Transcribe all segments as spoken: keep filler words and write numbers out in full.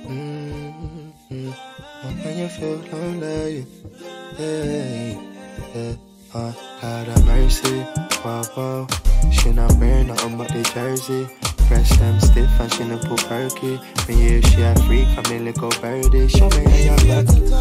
Mm-hmm. When you feel lonely, yeah, yeah. Uh, God have mercy, wow, wow. She not wearing nothing but the jersey. Fresh them stiff and she not put perky. When you she a freak, I mean little birdie. Show me how you got it.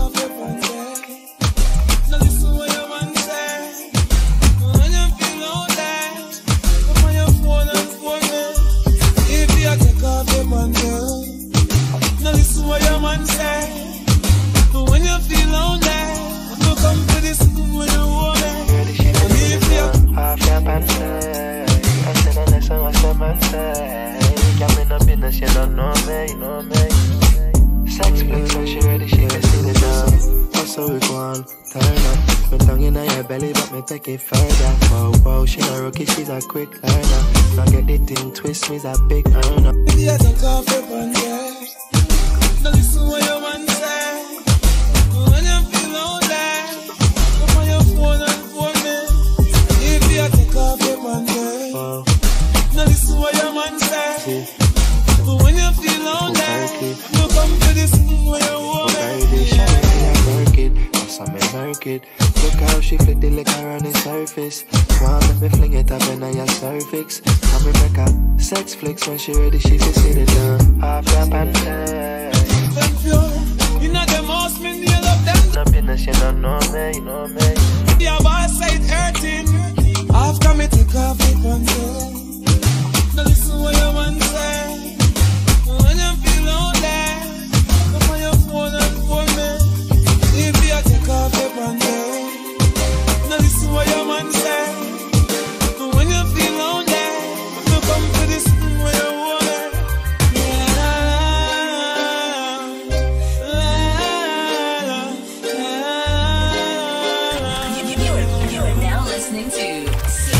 Now listen what your man say. When you feel lonely, come on your phone and phone me. If you take off your bundle. Now listen what your man say. When you feel lonely, no come to this when you want it. Half your pants, I said I listen what your man say. Got me no business, you don't know me, you know me. Sex flicks when she ready, she can see the dance. Also we go on, turn up. My tongue in your belly, but me take it further. Whoa, whoa, she no rookie, she's a quick learner. Now get the thing twist, me's a big earner. If you take off your pants, now listen what your man say. When you feel lonely, come on your phone and phone me. If you take off your bundle, wow. Now listen what your man say. But when you feel lonely, no come to this when you want it. She work it, cause I'm in market. Look how she flick the liquor on the surface. Wanna let me fling it up in your cervix. Come me make her sex flicks when she ready, she can sit it down. Half your panties. Thank you, you know the most me, you love them. No business, you don't know me, you know me. Your boss say it hurting. After me take off the control. Now listen what your man say. When you feel lonely, come on your phone and phone me. If you take off the bundle. Now listen what your man say. When you feel lonely, you come to this where you want it. You are, you are now listening to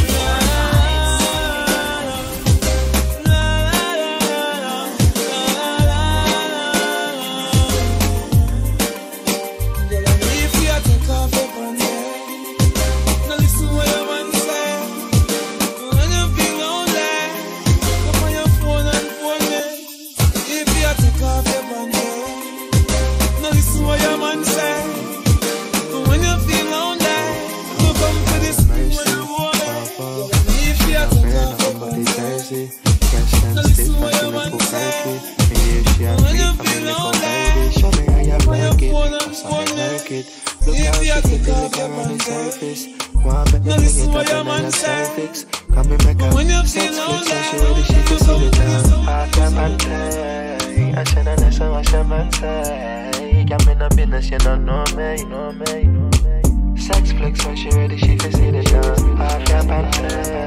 you don't know me, you know me. Sex flicks when she ready, she can see the dance. Half your panties.